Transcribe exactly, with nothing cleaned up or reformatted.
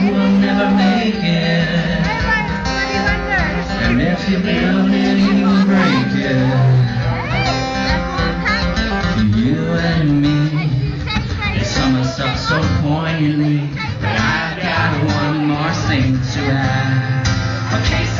will never make it. And if you build it, you will break it. You and me, the summer sucks so poignantly, but I've got one more thing to add. A case